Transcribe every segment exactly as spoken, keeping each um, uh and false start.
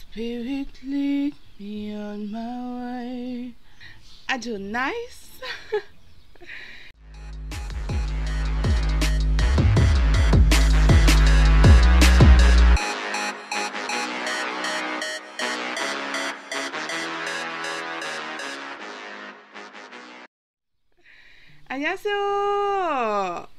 Spirit lead me on my way. I do nice. Annyeonghaseyo.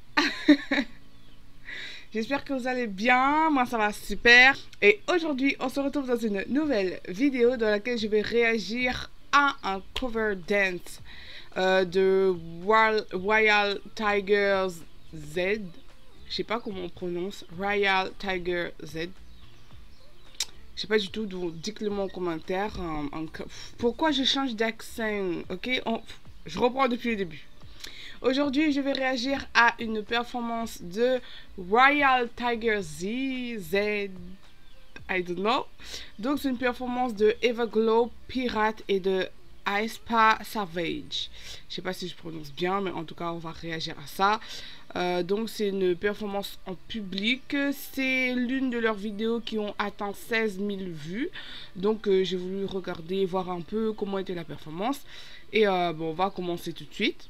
J'espère que vous allez bien, moi ça va super. Et aujourd'hui on se retrouve dans une nouvelle vidéo dans laquelle je vais réagir à un cover dance euh, de Royal, Royal Tiger Z. Je sais pas comment on prononce, Royal Tiger Z. Je sais pas du tout, donc dites-le moi en commentaire. En, en, pourquoi je change d'accent, ok on, je reprends depuis le début. Aujourd'hui, je vais réagir à une performance de Royal Tiger Z, Z, I don't know. Donc, c'est une performance de Everglow, Pirate et de aespa Savage. Je sais pas si je prononce bien, mais en tout cas, on va réagir à ça. Euh, donc, c'est une performance en public. C'est l'une de leurs vidéos qui ont atteint seize mille vues. Donc, euh, j'ai voulu regarder, voir un peu comment était la performance. Et euh, bon, on va commencer tout de suite.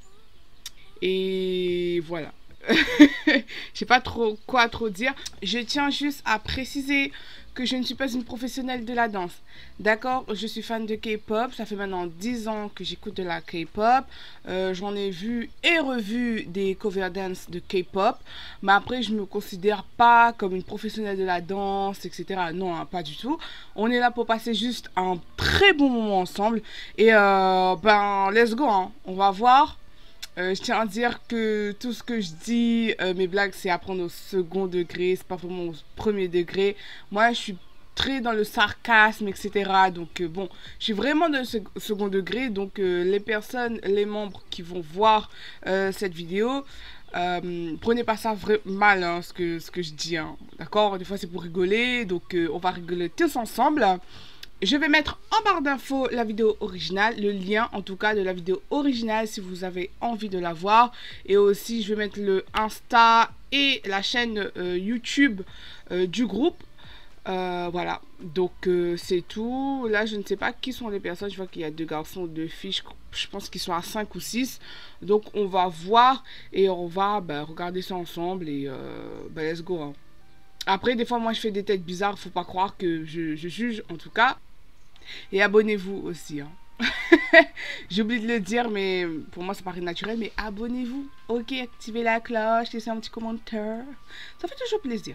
Et voilà. Je sais pas trop quoi trop dire. Je tiens juste à préciser que je ne suis pas une professionnelle de la danse. D'accord? Je suis fan de K-pop. Ça fait maintenant dix ans que j'écoute de la K-pop. Euh, J'en ai vu et revu des cover dance de K-pop. Mais après, je ne me considère pas comme une professionnelle de la danse, et cetera. Non, hein, pas du tout. On est là pour passer juste un très bon moment ensemble. Et euh, ben, let's go. Hein. On va voir. Euh, je tiens à dire que tout ce que je dis, euh, mes blagues, c'est à prendre au second degré, c'est pas vraiment au premier degré. Moi, je suis très dans le sarcasme, et cetera. Donc, euh, bon, je suis vraiment dans le second degré. Donc, euh, les personnes, les membres qui vont voir euh, cette vidéo, euh, prenez pas ça vraiment mal, hein, ce, que, ce que je dis. Hein, d'accord? Des fois, c'est pour rigoler. Donc, euh, on va rigoler tous ensemble. Je vais mettre en barre d'infos la vidéo originale, le lien en tout cas de la vidéo originale si vous avez envie de la voir. Et aussi je vais mettre le Insta et la chaîne euh, YouTube euh, du groupe. Euh, voilà, donc euh, c'est tout. Là je ne sais pas qui sont les personnes, je vois qu'il y a deux garçons, deux filles, je, je pense qu'ils sont à cinq ou six. Donc on va voir et on va bah, regarder ça ensemble et euh, bah, let's go. Hein. Après des fois moi je fais des têtes bizarres, faut pas croire que je, je juge en tout cas. Et abonnez-vous aussi. Hein. J'ai oublié de le dire, mais pour moi, ça paraît naturel. Mais abonnez-vous. Ok, activez la cloche, laissez un petit commentaire. Ça fait toujours plaisir.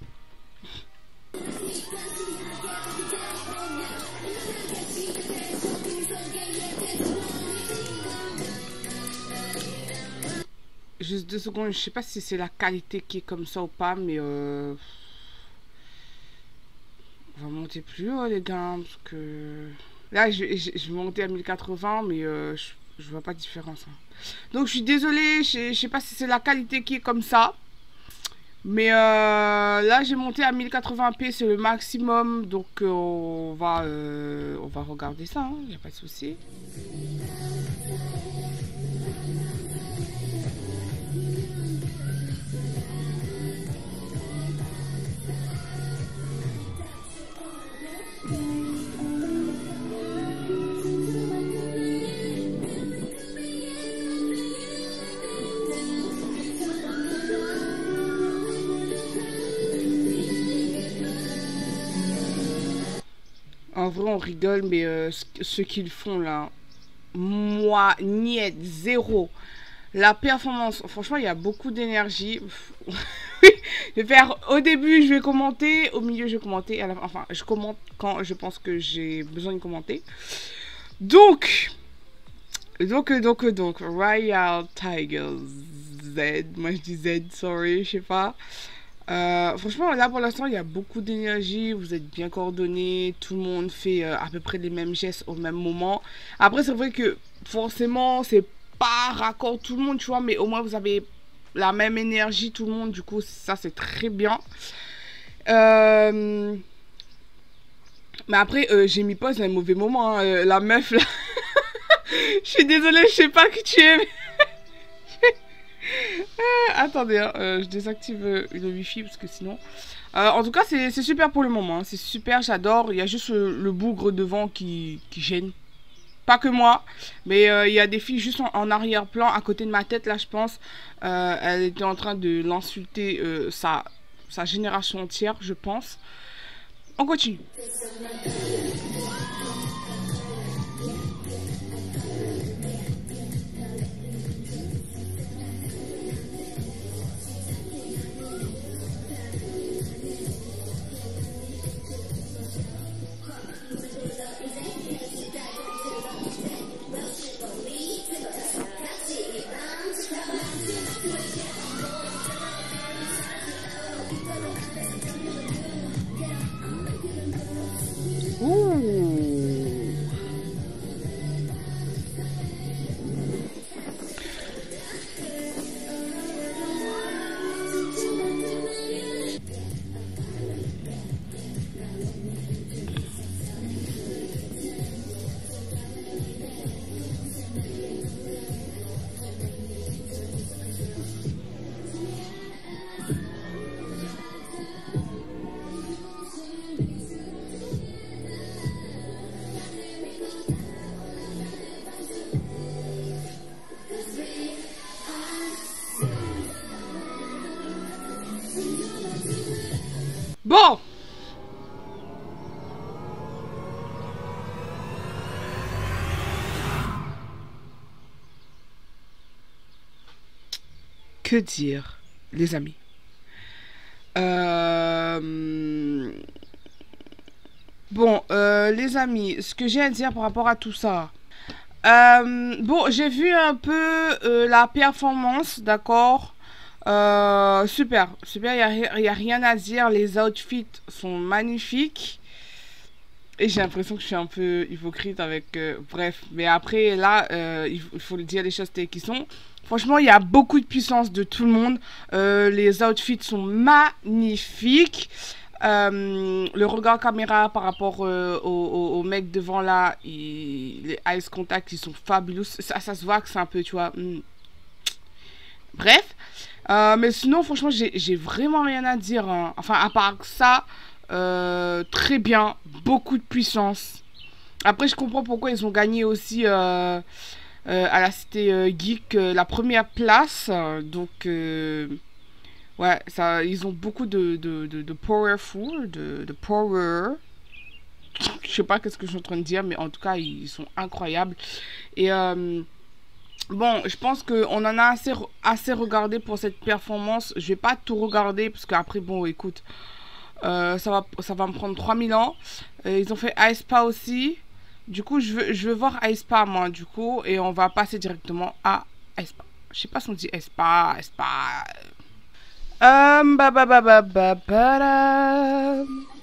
Juste deux secondes, je sais pas si c'est la qualité qui est comme ça ou pas, mais euh... on va monter plus haut les gars, parce que là je, je, je vais monter à mille quatre-vingts, mais euh, je, je vois pas de différence. Hein. Donc je suis désolée, je, je sais pas si c'est la qualité qui est comme ça, mais euh, là j'ai monté à mille quatre-vingts p, c'est le maximum, donc euh, on va euh, on va regarder ça, il hein, n'y a pas de souci. En vrai, on rigole, mais euh, ce, ce qu'ils font là, moi, niet, zéro. La performance, franchement, il y a beaucoup d'énergie. Je vais faire, au début, je vais commenter, au milieu, je vais commenter, à la fin, enfin, je commente quand je pense que j'ai besoin de commenter. Donc, donc, donc, donc, Royal Tiger Z, moi je dis Z, sorry, je sais pas. Euh, franchement, là pour l'instant, il y a beaucoup d'énergie. Vous êtes bien coordonnés. Tout le monde fait euh, à peu près les mêmes gestes au même moment. Après, c'est vrai que forcément, c'est pas raccord tout le monde, tu vois. Mais au moins, vous avez la même énergie, tout le monde. Du coup, ça, c'est très bien. Euh... Mais après, euh, j'ai mis pause à un mauvais moment. Hein. La meuf, là. Je suis désolée, je sais pas qui tu es. Mais... Euh, attendez, hein, euh, je désactive euh, le wifi parce que sinon... Euh, en tout cas, c'est super pour le moment. Hein. C'est super, j'adore. Il y a juste le, le bougre devant qui, qui gêne. Pas que moi, mais il euh, y a des filles juste en, en arrière-plan, à côté de ma tête, là, je pense. Euh, elle était en train de l'insulter, euh, sa, sa génération entière, je pense. On continue. Bon. Que dire, les amis? euh... Bon, euh, les amis, ce que j'ai à dire par rapport à tout ça. Euh, bon, j'ai vu un peu euh, la performance, d'accord? Euh, super, super, il n'y a, y a rien à dire, les outfits sont magnifiques. Et j'ai l'impression que je suis un peu hypocrite avec... Euh, bref, mais après, là, euh, il, il faut le dire les choses telles qu'ils sont. Franchement, il y a beaucoup de puissance de tout le monde. Euh, les outfits sont magnifiques. Euh, le regard caméra par rapport euh, au, au, au mec devant là, il, les eyes contact, ils sont fabuleux. Ça, ça se voit que c'est un peu, tu vois... Hmm. Bref. Euh, mais sinon, franchement, j'ai vraiment rien à dire. Hein. Enfin, à part ça, euh, très bien. Beaucoup de puissance. Après, je comprends pourquoi ils ont gagné aussi euh, euh, à la Cité euh, Geek euh, la première place. Donc, euh, ouais, ça, ils ont beaucoup de, de, de, de powerful, de, de power. Je sais pas qu'est-ce que je suis en train de dire, mais en tout cas, ils sont incroyables. Et... Euh, bon, je pense qu'on en a assez, assez regardé pour cette performance. Je vais pas tout regarder parce qu'après, bon, écoute, euh, ça, va, ça va me prendre trois mille ans. Euh, ils ont fait aespa aussi. Du coup, je veux, je veux voir aespa, moi, du coup. Et on va passer directement à aespa. Je sais pas si on dit aespa, aespa. Um, ba ba ba ba ba ba da.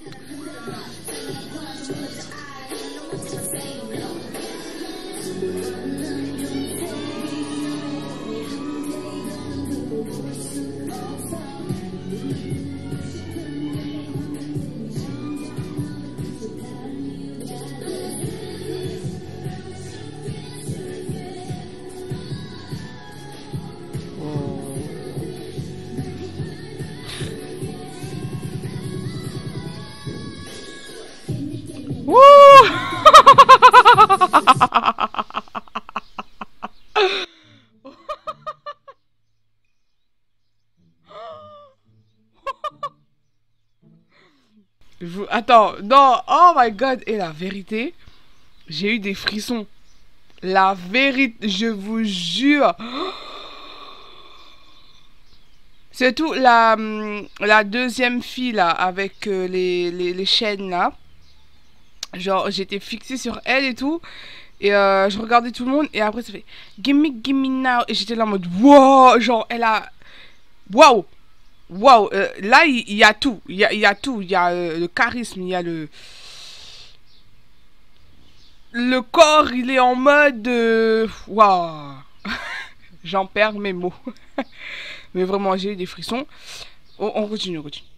Je... Attends, non, oh my god, et la vérité, j'ai eu des frissons. La vérité, je vous jure. C'est tout, la, la deuxième fille là, avec euh, les, les, les chaînes là. Genre, j'étais fixée sur elle et tout. Et euh, je regardais tout le monde. Et après, ça fait gimme, gimme now. Et j'étais là en mode wow. Genre, elle a. Waouh. Waouh. Euh, là, il y, y a tout. Il y a, y a tout. Il y a euh, le charisme. Il y a le. Le corps, il est en mode. Waouh. Wow. J'en perds mes mots. Mais vraiment, j'ai eu des frissons. On, on continue, on continue.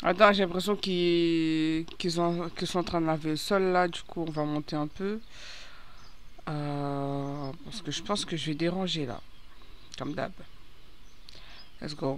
Attends, j'ai l'impression qu'ils qu'ils ont- qu'ils sont en train de laver le sol là. Du coup, on va monter un peu. Euh, parce que je pense que je vais déranger là. Comme d'hab. Let's go.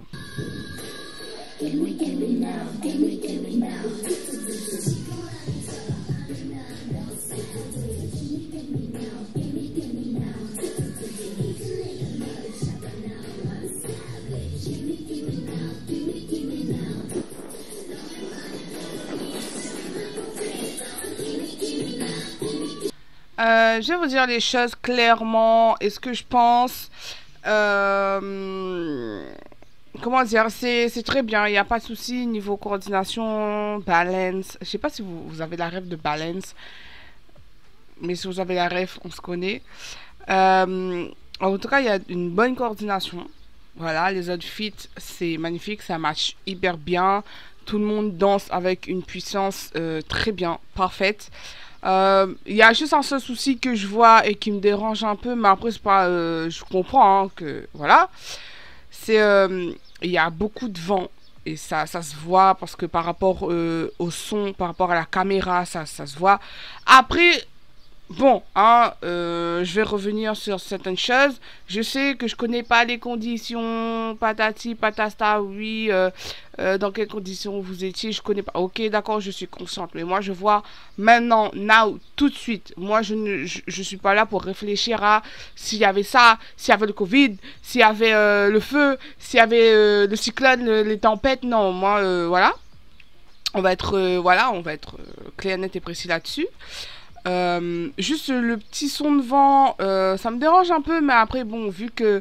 Euh, je vais vous dire les choses clairement et ce que je pense. Euh, comment dire, c'est c'est très bien, il n'y a pas de souci niveau coordination, balance. Je sais pas si vous, vous avez la rêve de balance, mais si vous avez la rêve, on se connaît. Euh, en tout cas, il y a une bonne coordination. Voilà, les outfits, c'est magnifique, ça match hyper bien. Tout le monde danse avec une puissance euh, très bien, parfaite. Il euh, y a juste un seul souci que je vois et qui me dérange un peu, mais après, c'est pas, euh, je comprends hein, que voilà. C'est euh, il y a beaucoup de vent et ça, ça se voit parce que par rapport euh, au son, par rapport à la caméra, ça, ça se voit. Après, bon, hein, euh, je vais revenir sur certaines choses. Je sais que je connais pas les conditions, patati, patasta, oui, euh, euh, dans quelles conditions vous étiez, je connais pas. Ok, d'accord, je suis consciente, mais moi je vois maintenant, now, tout de suite. Moi, je ne je, je suis pas là pour réfléchir à s'il y avait ça, s'il y avait le Covid, s'il y avait euh, le feu, s'il y avait euh, le cyclone, le- les tempêtes. Non, moi, euh, voilà. On va être, euh, voilà, on va être euh, clair, net et précis là-dessus. Euh, juste le petit son de vent, euh, ça me dérange un peu, mais après, bon, vu que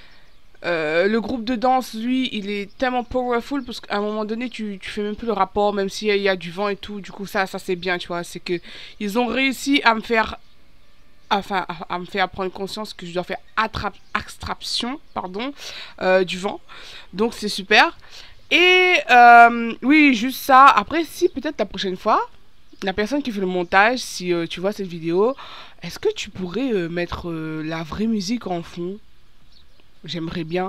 euh, le groupe de danse, lui, il est tellement powerful, parce qu'à un moment donné, tu, tu fais même plus le rapport, même s'il y, y a du vent et tout, du coup, ça, ça c'est bien, tu vois, c'est que ils ont réussi à me faire, enfin, à, à me faire prendre conscience que je dois faire attrape, abstraction, pardon, euh, du vent, donc c'est super. Et euh, oui, juste ça, après, si peut-être la prochaine fois, la personne qui fait le montage, si euh, tu vois cette vidéo, est-ce que tu pourrais euh, mettre euh, la vraie musique en fond? J'aimerais bien.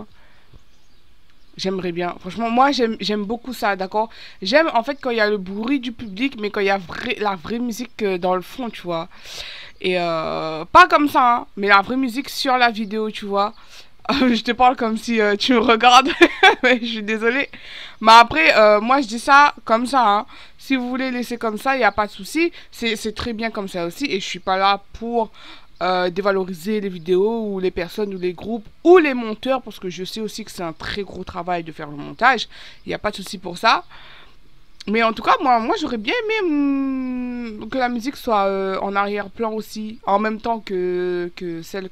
J'aimerais bien. Franchement, moi, j'aime j'aime beaucoup ça, d'accord? J'aime en fait quand il y a le bruit du public, mais quand il y a vrai, la vraie musique euh, dans le fond, tu vois. Et euh, pas comme ça, hein, mais la vraie musique sur la vidéo, tu vois. Je te parle comme si euh, tu me regardes, mais je suis désolée. Mais après, euh, moi je dis ça comme ça. Hein. Si vous voulez laisser comme ça, il n'y a pas de souci. C'est c'est très bien comme ça aussi. Et je suis pas là pour euh, dévaloriser les vidéos ou les personnes ou les groupes ou les monteurs, parce que je sais aussi que c'est un très gros travail de faire le montage. Il n'y a pas de souci pour ça. Mais en tout cas, moi, moi j'aurais bien aimé hum, que la musique soit euh, en arrière-plan aussi, en même temps que, que celle.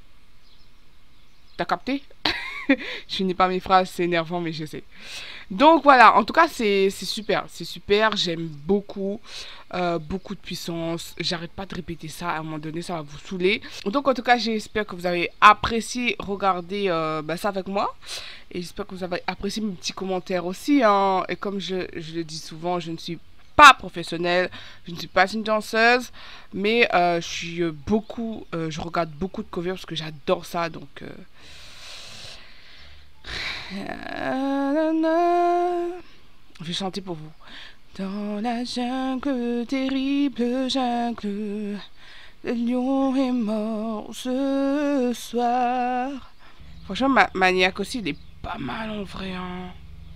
T'as capté? Je finis pas mes phrases, c'est énervant, mais je sais. Donc voilà, en tout cas, c'est c'est super. C'est super, j'aime beaucoup. Euh, beaucoup de puissance. J'arrête pas de répéter ça. À un moment donné, ça va vous saouler. Donc en tout cas, j'espère que vous avez apprécié regarder euh, bah, ça avec moi. Et j'espère que vous avez apprécié mes petits commentaires aussi. Hein. Et comme je, je le dis souvent, je ne suis pas professionnelle, je ne suis pas une danseuse, mais euh, je suis euh, beaucoup, euh, je regarde beaucoup de covers parce que j'adore ça. Donc euh, je vais chanter pour vous. Dans la jungle, terrible jungle, le lion est mort ce soir. Franchement, ma Maniac aussi, il est pas mal en vrai. Hein.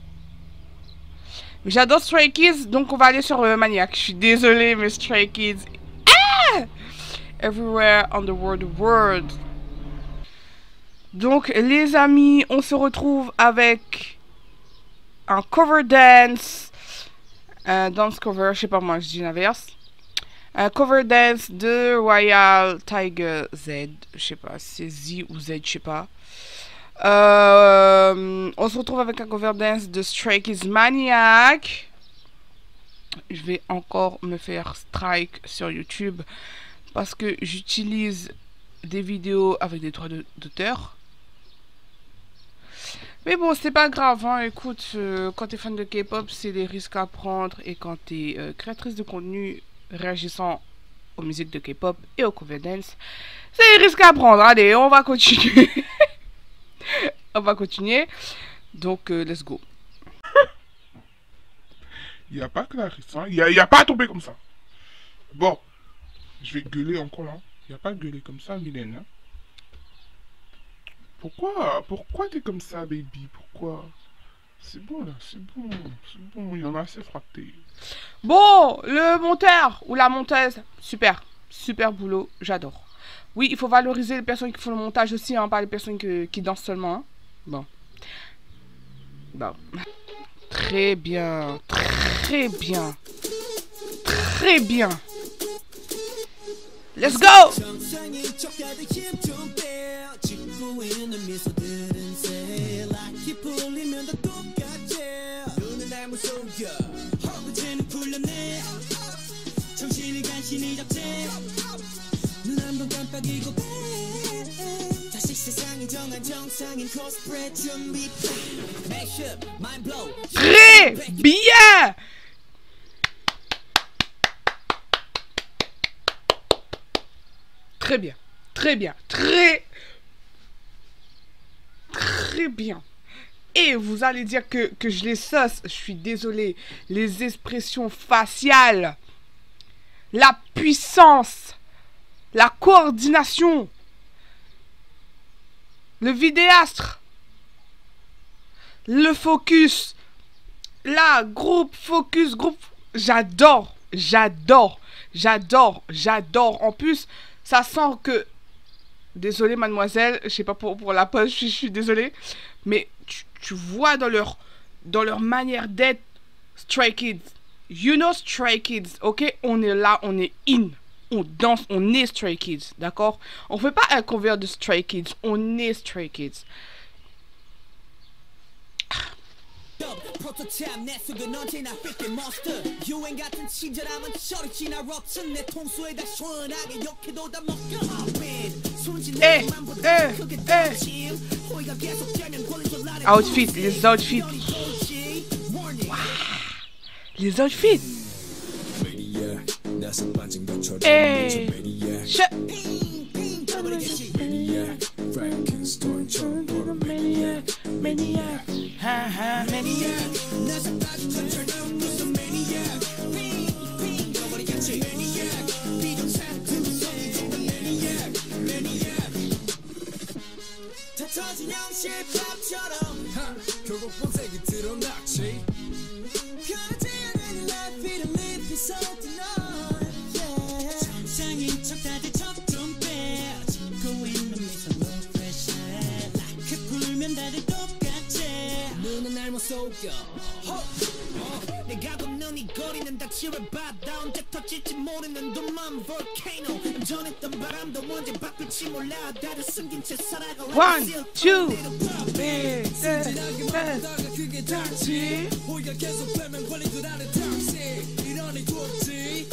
Mais j'adore Stray Kids, donc on va aller sur euh, Maniac. Je suis désolée, mais Stray Kids. Ah! Everywhere on the world, world. Donc, les amis, on se retrouve avec un cover dance. Un dance cover, je sais pas moi, je dis l'inverse. Un cover dance de Royal Tiger Z. Je sais pas, c'est Z ou Z, je sais pas. Euh, on se retrouve avec un cover dance de Stray Kids Maniac. Je vais encore me faire strike sur YouTube parce que j'utilise des vidéos avec des droits d'auteur. Mais bon, c'est pas grave, hein. Écoute, euh, quand t'es fan de K-pop, c'est des risques à prendre. Et quand t'es euh, créatrice de contenu réagissant aux musiques de K-pop et au cover dance, c'est des risques à prendre. Allez, on va continuer. On va continuer. Donc, euh, let's go. Il n'y a pas Clarisse. Il n'y a, y a pas à tomber comme ça. Bon. Je vais gueuler encore là. Il n'y a pas à gueuler comme ça, Mylène. Hein. Pourquoi Pourquoi t'es comme ça, baby? Pourquoi? C'est bon là, c'est bon. C'est bon, il y en a assez frappé. Bon, le monteur ou la monteuse, super. Super boulot, j'adore. Oui, il faut valoriser les personnes qui font le montage aussi, hein, pas les personnes que, qui dansent seulement. Hein. Bon. Bon. Très bien. Très bien. Très bien. Let's go! Très bien! Très bien, très bien, très, très bien. Et vous allez dire que, que je les sauce, je suis désolée. Les expressions faciales, la puissance, la coordination, le vidéastre, le focus, la groupe, focus, groupe. J'adore, j'adore, j'adore, j'adore. En plus, ça sent que... Désolée, mademoiselle, je sais pas pour, pour la pause, je, je suis désolée. Mais tu, tu vois dans leur, dans leur manière d'être, Stray Kids. You know Stray Kids, ok? On est là, on est in. On danse, on est Stray Kids, d'accord? On fait pas un cover de Stray Kids, on est Stray Kids. 프로토타입 내 속은 언제나 휘게 monster 유행 같은 친절함은 저리 지나 럽슨 내 통수에 다 시원하게 욕해도 다 먹겨 Eh, eh, eh. Outfit, les outfits. Wow. Les outfits. Eh. Che. Maniac, ha ha, maniac. 터진 형실 밥처럼 결국 본색이 드러났지 편하지 않은 life 이런 life is something on 정상인 척 다들 척좀 빼 짓고 있는 미소 no pressure like 풀면 다들 똑같지 눈은 날 못 속여 내가 걷는 이 거리는 닥치를 받아 언제 터질지 모르는 둠만 volcano 전했던 바람도 언제 바뀔지 몰라 다들 숨긴 채 살아가 One, two, three, 그게 다지 우리가 계속 빼면 권리들 안에 당시 이러니 좋지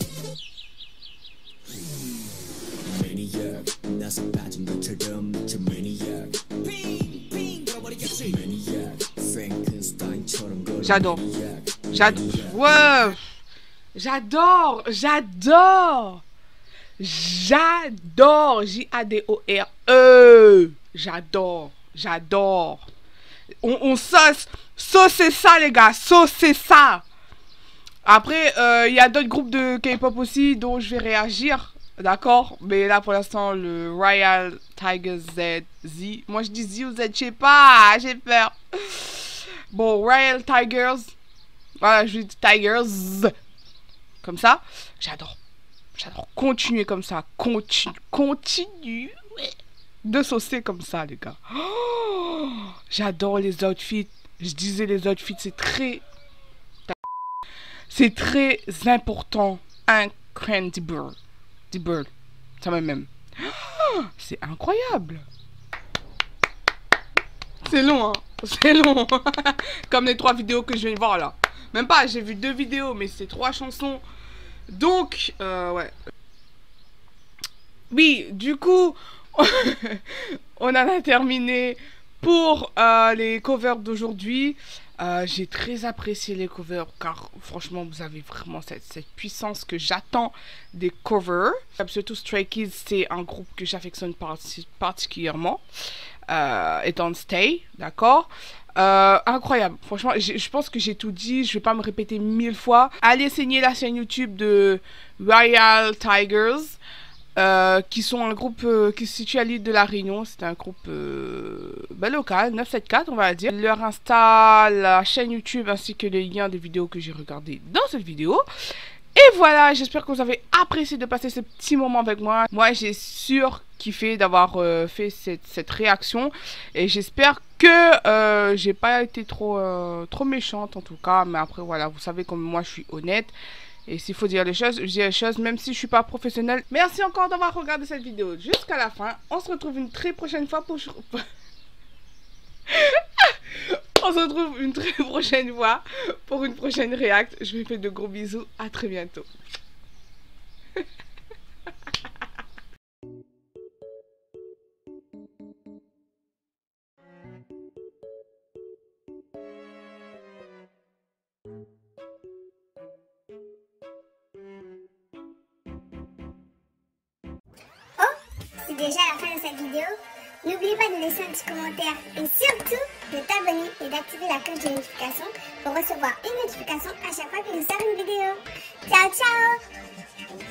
Maniac 나서 빠진 것처럼 미쳐 Maniac 빙빙 돌아버리겠지 Maniac Frankenstein처럼 거리 J'adore. J'adore. Ouais. J'adore. J'adore. J'adore. J A D O R E. J'adore. J'adore. On, on sauce. Saucez ça, les gars. Saucez ça. Après, il euh, y a d'autres groupes de K-pop aussi dont je vais réagir. D'accord? Mais là, pour l'instant, le Royal Tiger Z. Z. Moi, je dis Z ou Z. Je sais pas. J'ai peur. Bon, Royal Tigers. Voilà, je dis Tigers. Comme ça. J'adore. J'adore. Continuez comme ça. Continue. Continue. De saucer comme ça, les gars. Oh, j'adore les outfits. Je disais les outfits, c'est très... C'est très important. Incredible. Bird. Ça même. Oh, c'est incroyable. C'est long, hein. C'est long. Comme les trois vidéos que je viens de voir là. Même pas, j'ai vu deux vidéos, mais c'est trois chansons. Donc, euh, ouais. Oui, du coup, on en a terminé pour euh, les covers d'aujourd'hui. Euh, j'ai très apprécié les covers car franchement vous avez vraiment cette, cette puissance que j'attends des covers. Surtout Stray Kids, c'est un groupe que j'affectionne parti particulièrement. Euh, étant Stay, d'accord. Euh, incroyable, franchement, je pense que j'ai tout dit, je vais pas me répéter mille fois. Allez saigner la chaîne YouTube de Royal Tigers, euh, qui sont un groupe euh, qui se situe à l'île de la Réunion. C'est un groupe euh, ben, local, neuf cent soixante-quatorze on va dire. Leur Insta, la chaîne YouTube ainsi que les liens des vidéos que j'ai regardées dans cette vidéo. Et voilà, j'espère que vous avez apprécié de passer ce petit moment avec moi. Moi, j'ai surkiffé d'avoir euh, fait cette, cette réaction. Et j'espère que euh, j'ai pas été trop, euh, trop méchante en tout cas. Mais après, voilà, vous savez comme moi, je suis honnête. Et s'il faut dire les choses, je dis les choses, même si je suis pas professionnelle. Merci encore d'avoir regardé cette vidéo jusqu'à la fin. On se retrouve une très prochaine fois pour... On se retrouve une très prochaine fois pour une prochaine réact. Je vous fais de gros bisous. À très bientôt. Oh, c'est déjà la fin de cette vidéo. N'oublie pas de laisser un petit commentaire et surtout de t'abonner et d'activer la cloche de notification pour recevoir une notification à chaque fois que je sors une vidéo. Ciao, ciao!